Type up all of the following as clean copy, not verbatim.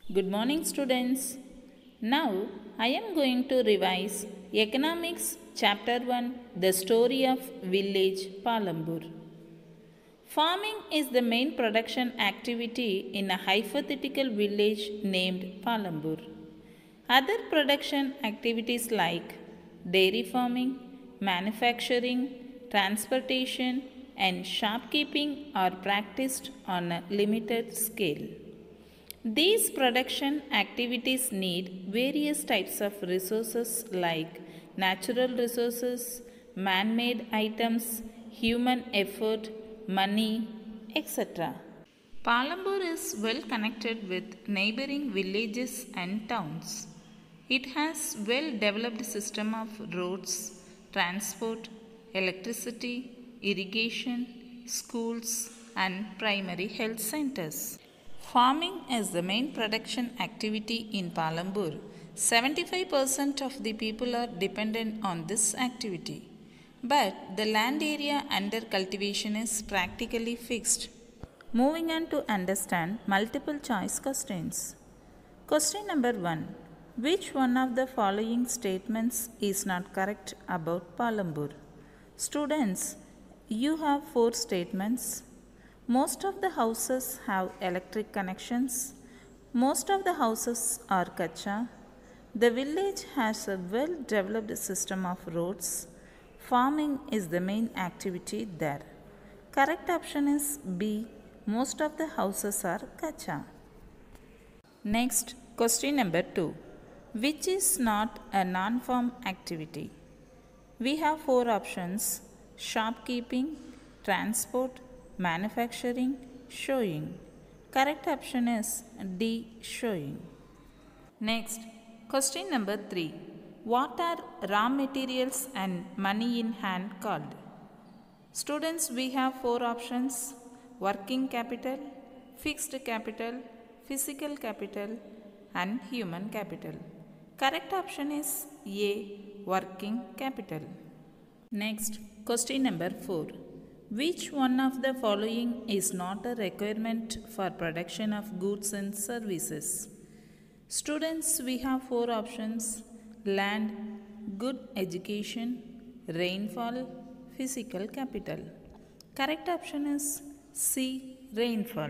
Good morning, students. Now I am going to revise Economics Chapter 1, The Story of Village Palambur. Farming is the main production activity in a hypothetical village named Palambur. Other production activities like dairy farming, manufacturing, transportation, and shopkeeping are practiced on a limited scale. These production activities need various types of resources like natural resources, man made items, human effort, money, etc. Palambur is well connected with neighboring villages and towns. It has well developed system of roads, transport, electricity, irrigation, schools and primary health centers. Farming is the main production activity in Palambur. 75% of the people are dependent on this activity. But the land area under cultivation is practically fixed. Moving on to understand multiple choice questions. Question number 1. Which one of the following statements is not correct about Palambur? Students, you have 4 statements. Most of the houses have electric connections. Most of the houses are kacha. The village has a well developed system of roads. Farming is the main activity there. Correct option is B. Most of the houses are kacha. Next, question number 2. Which is not a non-farm activity? We have 4 options: shopkeeping, transport, manufacturing, showing. Correct option is D. Showing. Next, question number 3. What are raw materials and money in hand called? Students, we have 4 options: working capital, fixed capital, physical capital and human capital. Correct option is A. Working capital. Next, question number 4. Which one of the following is not a requirement for production of goods and services? Students, we have 4 options: land, good education, rainfall, physical capital. Correct option is C. Rainfall.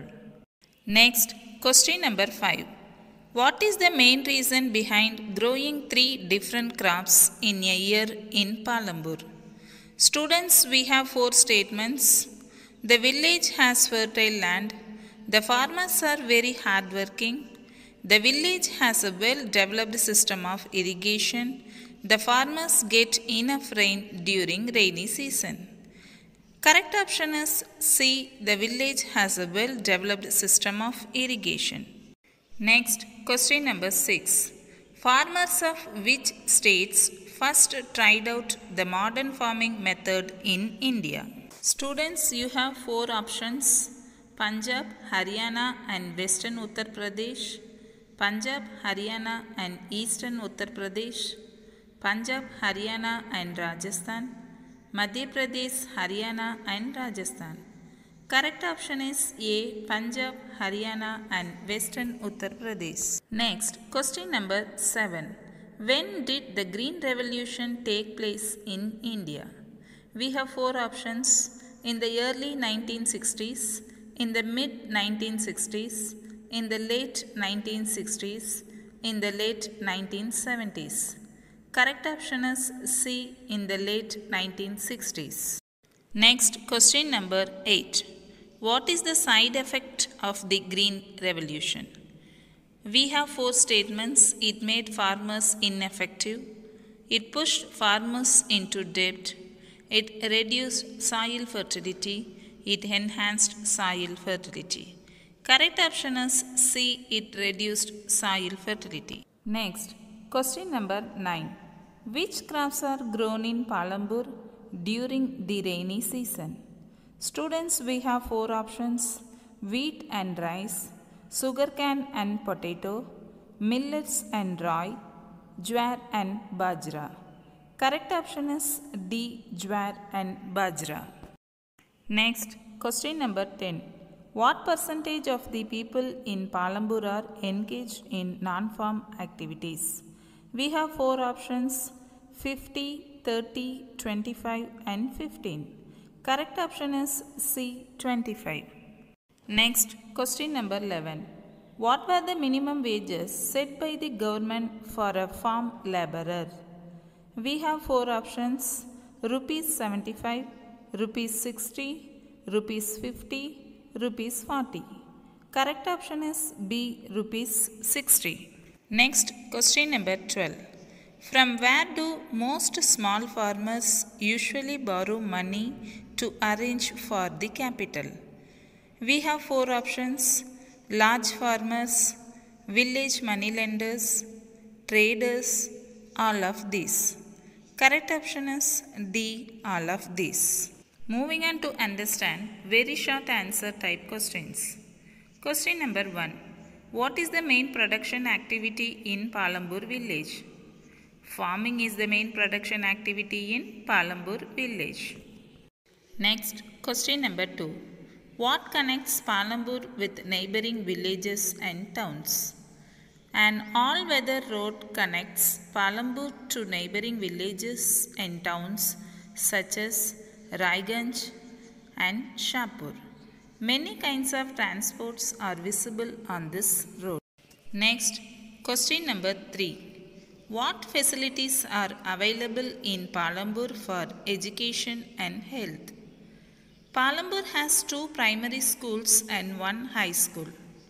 Next, question number 5. What is the main reason behind growing 3 different crops in a year in Palambur? Students, we have 4 statements. The village has fertile land. The farmers are very hardworking. The village has a well developed system of irrigation. The farmers get enough rain during rainy season. Correct option is C. The village has a well developed system of irrigation. Next, question number 6. Farmers of which states first tried out the modern farming method in India? Students, you have 4 options: Punjab, Haryana and Western Uttar Pradesh, Punjab, Haryana and Eastern Uttar Pradesh, Punjab, Haryana and Rajasthan, Madhya Pradesh, Haryana and Rajasthan. Correct option is A. Punjab, Haryana and Western Uttar Pradesh. Next, question number 7. When did the Green Revolution take place in India? We have 4 options: in the early 1960s, in the mid 1960s, in the late 1960s, in the late 1970s. Correct option is C. In the late 1960s. Next, question number 8. What is the side effect of the Green Revolution? We have 4 statements. It made farmers ineffective. It pushed farmers into debt. It reduced soil fertility. It enhanced soil fertility. Correct option is C. It reduced soil fertility. Next, question number 9. Which crops are grown in Palambur during the rainy season? Students, we have 4 options: wheat and rice, sugarcane and potato, millets and rye, jowar and bajra. Correct option is D. Jowar and bajra. Next, question number 10. What percentage of the people in Palambur are engaged in non-farm activities? We have four options: 50, 30, 25 and 15. Correct option is C, 25. Next, question number 11. What were the minimum wages set by the government for a farm laborer? We have four options: rupees 75, rupees 60, rupees 50, rupees 40. Correct option is B, rupees 60. Next, question number 12. From where do most small farmers usually borrow money to arrange for the capital? We have four options: large farmers, village moneylenders, traders, all of these. Correct option is D, all of these. Moving on to understand very short answer type questions. Question number 1. What is the main production activity in Palambur village? Farming is the main production activity in Palambur village. Next, question number 2. What connects Palambur with neighboring villages and towns? An all-weather road connects Palambur to neighboring villages and towns such as Raiganj and Shapur. Many kinds of transports are visible on this road. Next, question number 3. What facilities are available in Palambur for education and health? Palambur has 2 primary schools and 1 high school.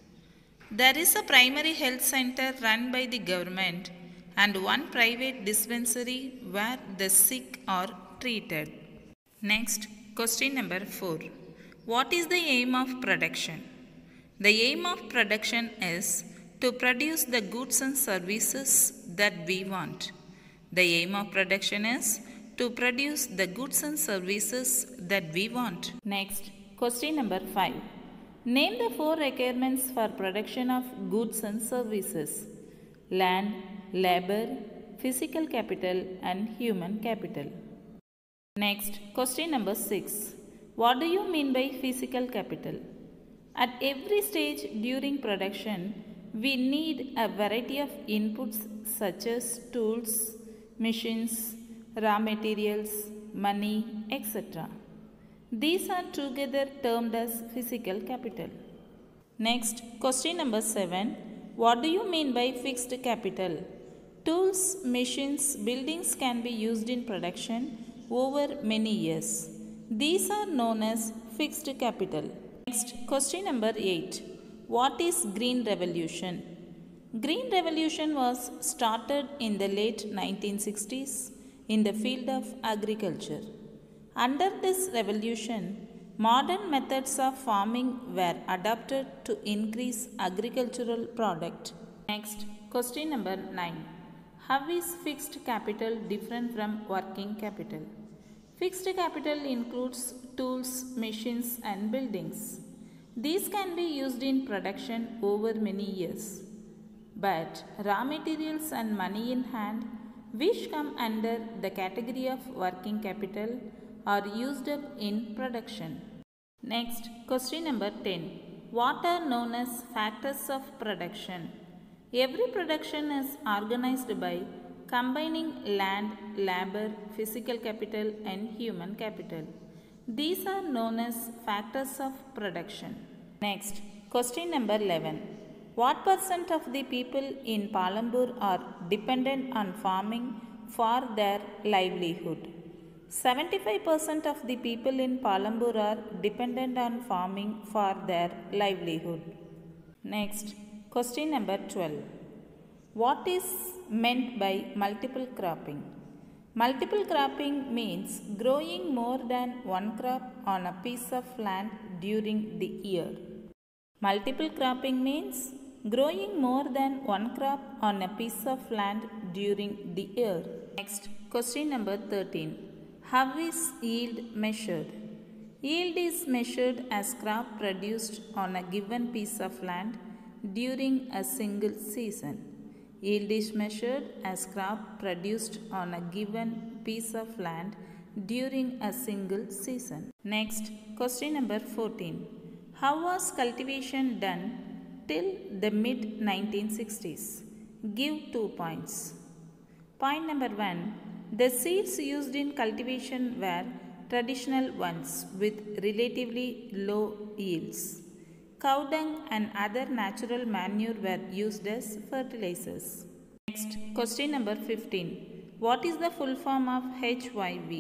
There is a primary health center run by the government and 1 private dispensary where the sick are treated. Next, question number 4. What is the aim of production? The aim of production is to produce the goods and services that we want. The aim of production is to produce the goods and services that we want. Next, question number 5. Name the 4 requirements for production of goods and services: land, labor, physical capital and human capital. Next, question number 6. What do you mean by physical capital? At every stage during production, we need a variety of inputs such as tools, machines, raw materials, money, etc. These are together termed as physical capital. Next, question number 7. What do you mean by fixed capital? Tools, machines, buildings can be used in production over many years. These are known as fixed capital. Next, question number 8. What is Green Revolution? Green Revolution was started in the late 1960s in the field of agriculture. Under this revolution, modern methods of farming were adopted to increase agricultural product. Next, question number 9. How is fixed capital different from working capital? Fixed capital includes tools, machines and buildings. These can be used in production over many years. But raw materials and money in hand, which come under the category of working capital, are used up in production. Next, question number 10. What are known as factors of production? Every production is organized by combining land, labor, physical capital and human capital. These are known as factors of production. Next, question number 11. What percent of the people in Palambur are dependent on farming for their livelihood? 75% of the people in Palambur are dependent on farming for their livelihood. Next, question number 12. What is meant by multiple cropping? Multiple cropping means growing more than one crop on a piece of land during the year. Multiple cropping means growing more than one crop on a piece of land during the year. Next, question number 13. How is yield measured? Yield is measured as crop produced on a given piece of land during a single season. Yield is measured as crop produced on a given piece of land during a single season. Next, question number 14. How was cultivation done till the mid 1960s? Give 2 points. Point number 1. The seeds used in cultivation were traditional ones with relatively low yields. Cow dung and other natural manure were used as fertilizers. Next, question number 15. What is the full form of HYV?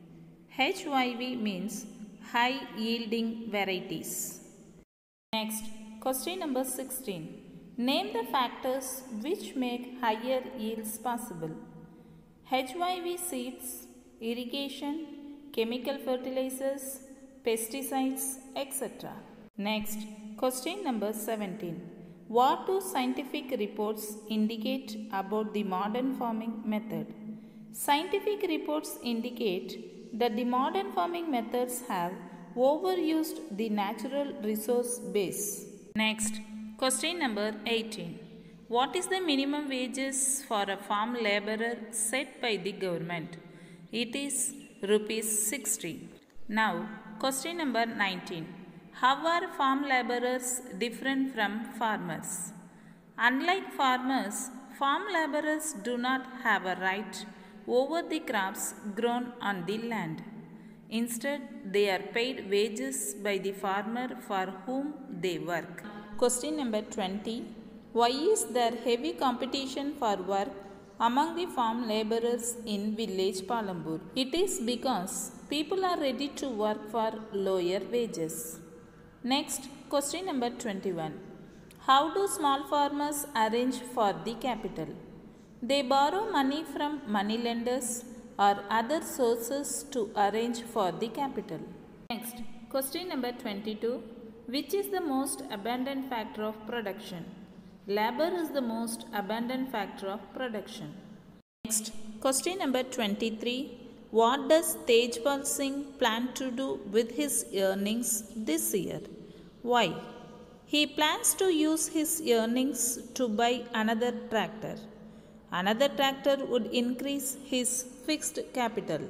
HYV means high yielding varieties. Next, question number 16. Name the factors which make higher yields possible. HYV seeds, irrigation, chemical fertilizers, pesticides, etc. Next, question number 17. What do scientific reports indicate about the modern farming method? Scientific reports indicate that the modern farming methods have overused the natural resource base. Next, question number 18. What is the minimum wages for a farm laborer set by the government? It is ₹60. Now, question number 19. How are farm laborers different from farmers? Unlike farmers, farm laborers do not have a right over the crops grown on the land. Instead, they are paid wages by the farmer for whom they work. Question number 20. Why is there heavy competition for work among the farm laborers in village Palambur? It is because people are ready to work for lower wages. Next, question number 21. How do small farmers arrange for the capital? They borrow money from money lenders or other sources to arrange for the capital. Next, question number 22. Which is the most abundant factor of production? Labor is the most abundant factor of production. Next, question number 23. What does Tejpal Singh plan to do with his earnings this year? Why? He plans to use his earnings to buy another tractor. Another tractor would increase his fixed capital.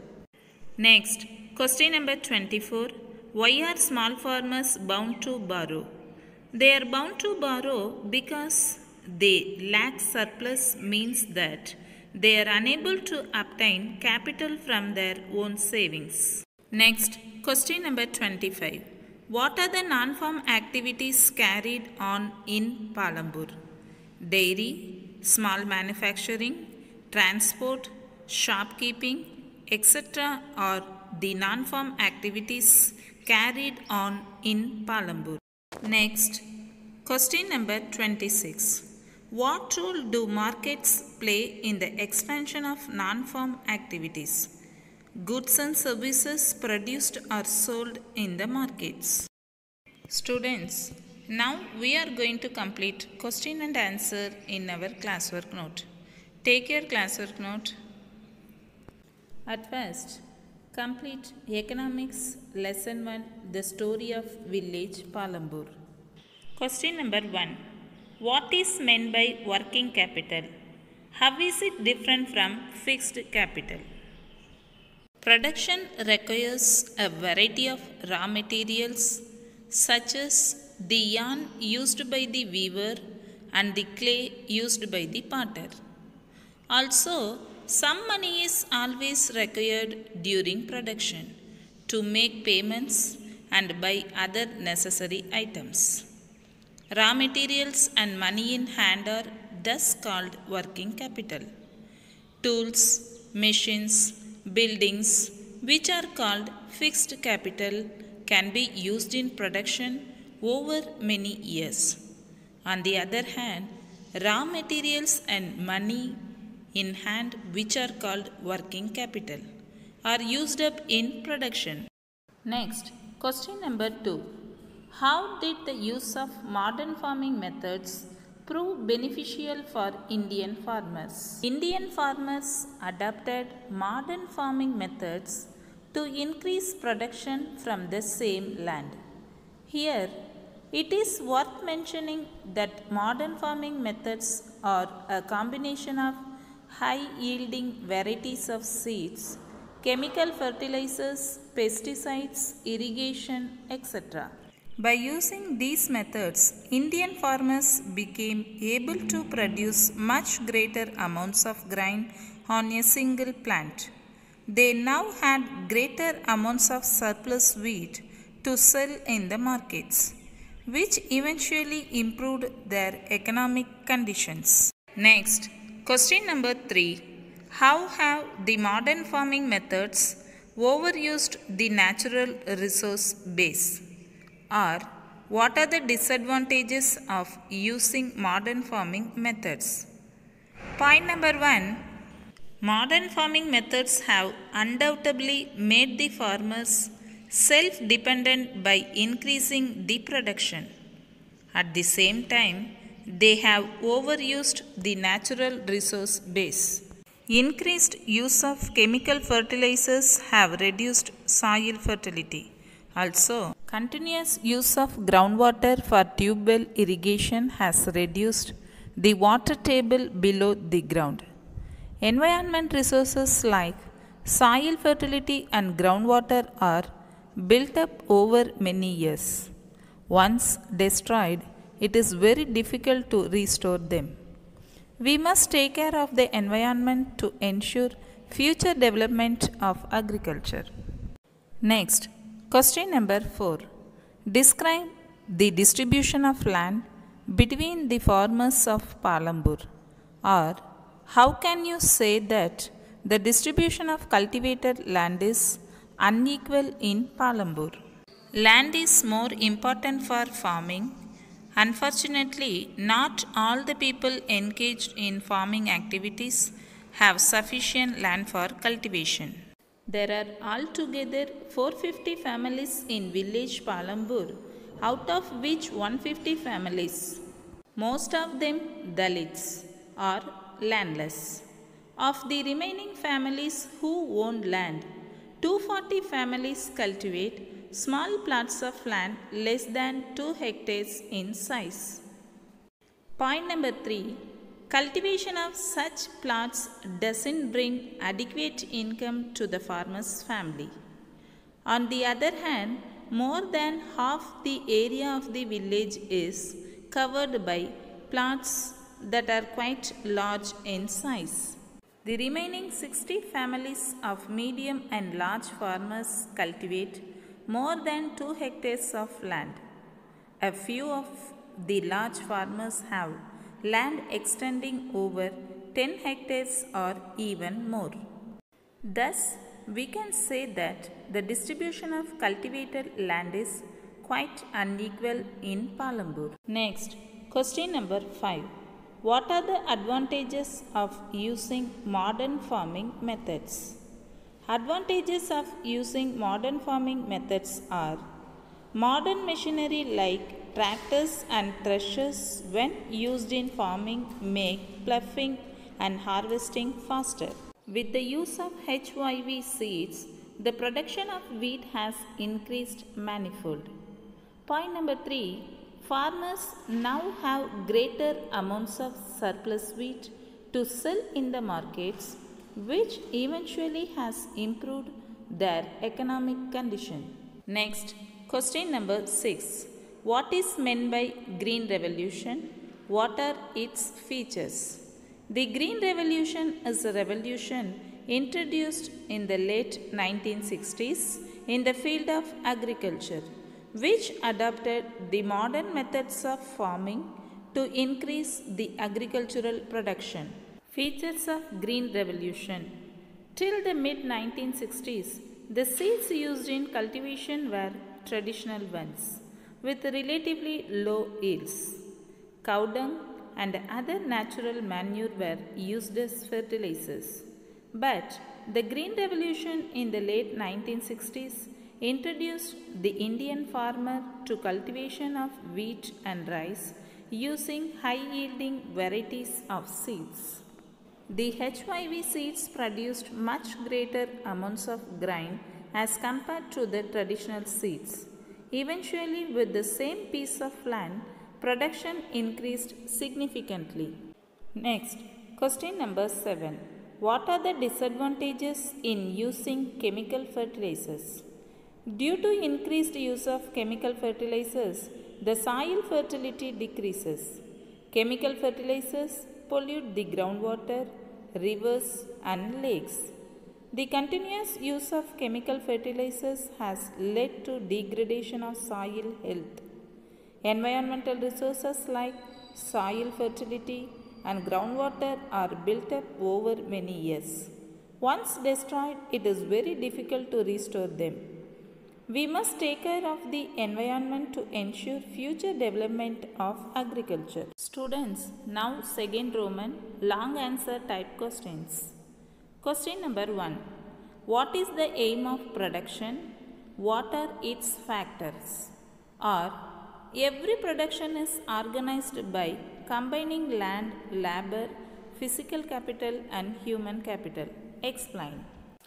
Next, question number 24. Why are small farmers bound to borrow? They are bound to borrow because they lack surplus, means that they are unable to obtain capital from their own savings. Next, question number 25. What are the non-farm activities carried on in Palambur? Dairy, small manufacturing, transport, shopkeeping, etc. are the non-farm activities carried on in Palambur. Next, question number 26. What role do markets play in the expansion of non-farm activities? Goods and services produced are sold in the markets. Students, now we are going to complete question and answer in our classwork note. Take your classwork note. At first, complete Economics Lesson 1, The Story of Village Palambur. Question number 1. What is meant by working capital? How is it different from fixed capital? Production requires a variety of raw materials such as the yarn used by the weaver and the clay used by the potter. Also, some money is always required during production to make payments and buy other necessary items. Raw materials and money in hand are thus called working capital. Tools, machines, buildings, which are called fixed capital, can be used in production over many years. On the other hand, raw materials and money in hand, which are called working capital, are used up in production. Next, question number 2. How did the use of modern farming methods prove beneficial for Indian farmers? Indian farmers adopted modern farming methods to increase production from the same land. Here, it is worth mentioning that modern farming methods are a combination of high-yielding varieties of seeds, chemical fertilizers, pesticides, irrigation, etc. By using these methods, Indian farmers became able to produce much greater amounts of grain on a single plant. They now had greater amounts of surplus wheat to sell in the markets, which eventually improved their economic conditions. Next, question number 3. How have the modern farming methods overused the natural resource base? Or, what are the disadvantages of using modern farming methods? Point number 1. Modern farming methods have undoubtedly made the farmers self-dependent by increasing the production. At the same time, they have overused the natural resource base. Increased use of chemical fertilizers have reduced soil fertility. Also, continuous use of groundwater for tube well irrigation has reduced the water table below the ground. Environment resources like soil fertility and groundwater are built up over many years. Once destroyed, it is very difficult to restore them. We must take care of the environment to ensure future development of agriculture. Next, question number 4. Describe the distribution of land between the farmers of Palambur, or how can you say that the distribution of cultivated land is unequal in Palambur? Land is more important for farming. Unfortunately, not all the people engaged in farming activities have sufficient land for cultivation. There are altogether 450 families in village Palambur, out of which 150 families, most of them Dalits, are landless. Of the remaining families who own land, 240 families cultivate small plots of land less than 2 hectares in size. Point number 3. Cultivation of such plots doesn't bring adequate income to the farmer's family. On the other hand, more than half the area of the village is covered by plots that are quite large in size. The remaining 60 families of medium and large farmers cultivate more than 2 hectares of land. A few of the large farmers have land extending over 10 hectares or even more. Thus, we can say that the distribution of cultivated land is quite unequal in Palambur. Next, question number 5. What are the advantages of using modern farming methods? Advantages of using modern farming methods are: modern machinery like tractors and threshers, when used in farming, make ploughing and harvesting faster. With the use of HYV seeds, the production of wheat has increased manifold. Point number 3. Farmers now have greater amounts of surplus wheat to sell in the markets, which eventually has improved their economic condition. Next, question number 6. What is meant by Green Revolution? What are its features? The Green Revolution is a revolution introduced in the late 1960s in the field of agriculture, which adopted the modern methods of farming to increase the agricultural production. Features of Green Revolution. Till the mid-1960s, the seeds used in cultivation were traditional ones, with relatively low yields. Cow dung and other natural manure were used as fertilizers. But the Green Revolution in the late 1960s introduced the Indian farmer to cultivation of wheat and rice using high-yielding varieties of seeds. The HYV seeds produced much greater amounts of grain as compared to the traditional seeds. Eventually, with the same piece of land, production increased significantly. Next, question number 7. What are the disadvantages in using chemical fertilizers? Due to increased use of chemical fertilizers, the soil fertility decreases. Chemical fertilizers pollute the groundwater, rivers, and lakes. The continuous use of chemical fertilizers has led to degradation of soil health. Environmental resources like soil fertility and groundwater are built up over many years. Once destroyed, it is very difficult to restore them. We must take care of the environment to ensure future development of agriculture. Students, now second Roman long answer type questions. Question number 1. What is the aim of production? What are its factors? Or, every production is organized by combining land, labor, physical capital and human capital. Explain.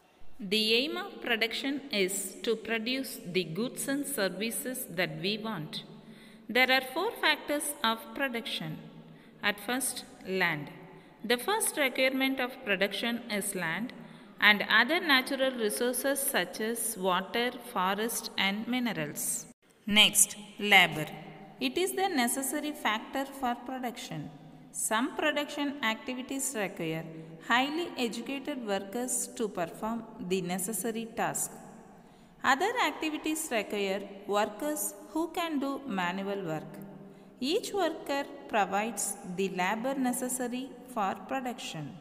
The aim of production is to produce the goods and services that we want. There are 4 factors of production. At first, land. The first requirement of production is land and other natural resources such as water, forest and minerals. Next, labor. It is the necessary factor for production. Some production activities require highly educated workers to perform the necessary task. Other activities require workers who can do manual work. Each worker provides the labor necessary for production.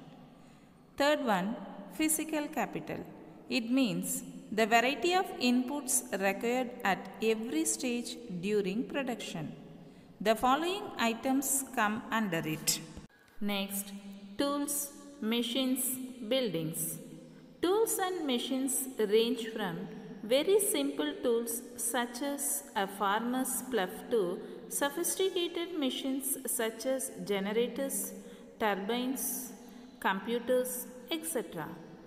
Third one, physical capital. It means the variety of inputs required at every stage during production. The following items come under it. Next, tools, machines, buildings. Tools and machines range from very simple tools such as a farmer's plough to sophisticated machines such as generators, turbines, computers, etc.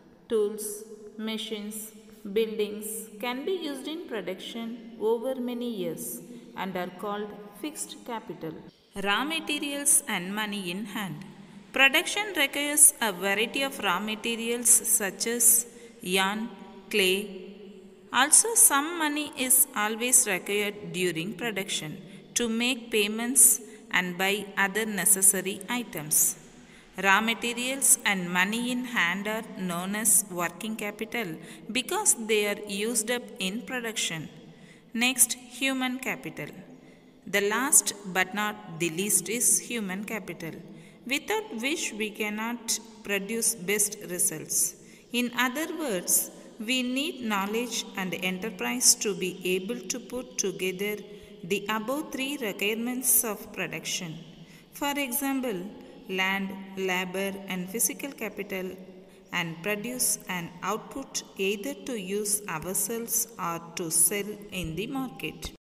Tools, machines, buildings can be used in production over many years and are called fixed capital. Raw materials and money in hand. Production requires a variety of raw materials such as yarn, clay. Also, some money is always required during production to make payments and buy other necessary items. Raw materials and money in hand are known as working capital because they are used up in production. Next, human capital. The last but not the least is human capital, without which we cannot produce best results. In other words, we need knowledge and enterprise to be able to put together the above 3 requirements of production. For example, land, labor and physical capital, and produce an output either to use ourselves or to sell in the market.